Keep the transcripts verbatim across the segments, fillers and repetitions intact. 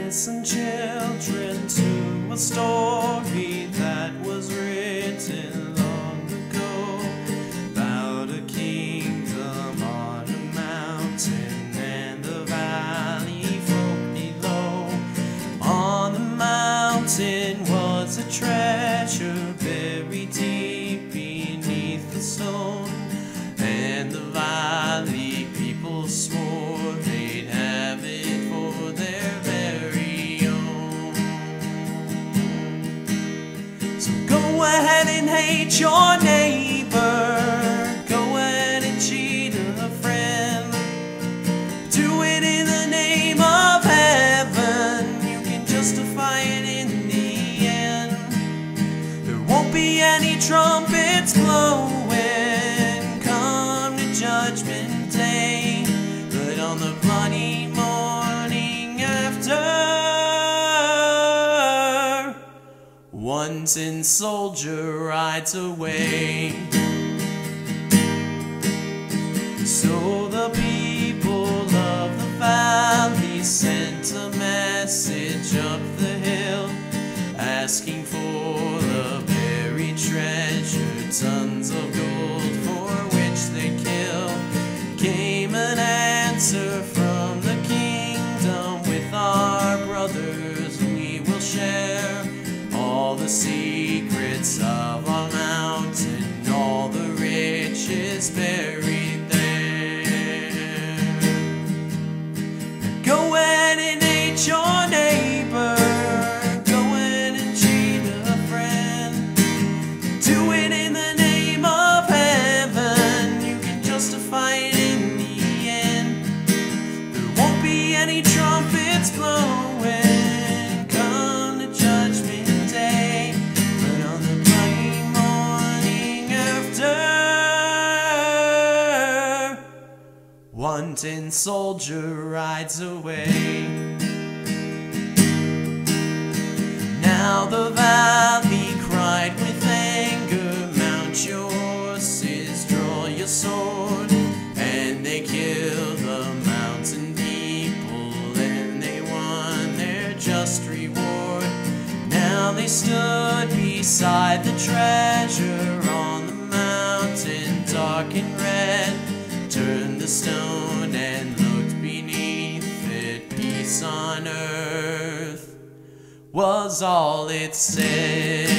Listen, children, to a story that was written long ago about a kingdom on a mountain and the valley folk below. On the mountain was a treasure buried deep beneath the stone, and the valley people swore they'd have it for their very own. So go ahead and hate your neighbor, go ahead and cheat a friend, do it in the name of heaven, you can justify it in the end. There won't be any trumpets blowing come to Judgment Day, but on the bloody morning after, one tin soldier rides away. So the people of the valley sent a message up the hill, asking for the buried treasure, tons of gold for which they kill. Came an answer from the kingdom, with our brothers we will share all the secrets of our mountain, all the riches buried there. Go ahead and hate your neighbor, go ahead and cheat a friend, do it in the name of heaven, you can justify it in the end. There won't be any trumpets blowing come to Judgment Day, but on the bloody morning after, one tin soldier rides away. Now the valley cried with anger, mount your horses, draw your sword, and they killed the mountain people, and they won their just reward. Now they stood beside the treasure on the mountain, dark and red, turned the stone and looked beneath it. Peace on earth was all it said.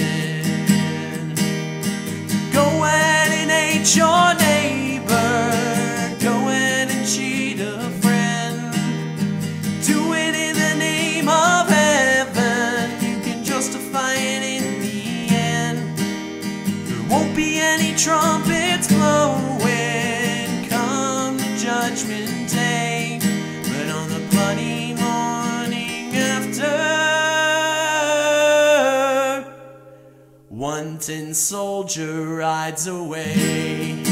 Go ahead and hate your neighbor, go ahead and cheat a friend, do it in the name of heaven, you can justify it in the end. There won't be any trumpets blowing come to Judgment Day, but on the bloody morning after, one tin soldier rides away.